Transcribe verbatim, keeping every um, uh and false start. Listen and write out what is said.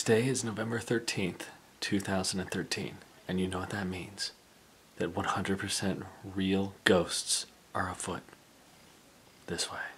Today is November thirteenth, two thousand thirteen, and you know what that means. That one hundred percent real ghosts are afoot. This way.